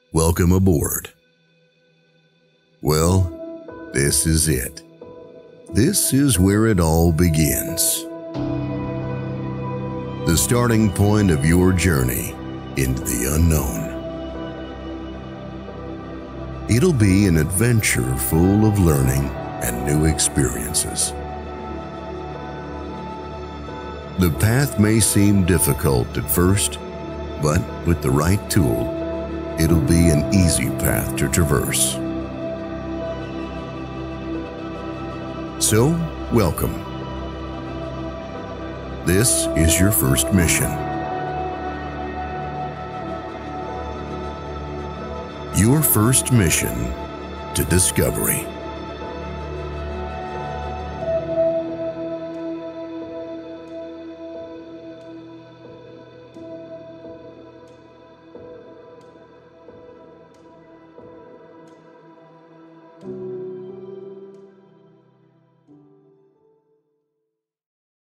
Welcome aboard. Well, this is it. This is where it all begins. The starting point of your journey into the unknown. It'll be an adventure full of learning and new experiences. The path may seem difficult at first, but with the right tool, it'll be an easy path to traverse. So, welcome. This is your first mission. Your first mission to discovery.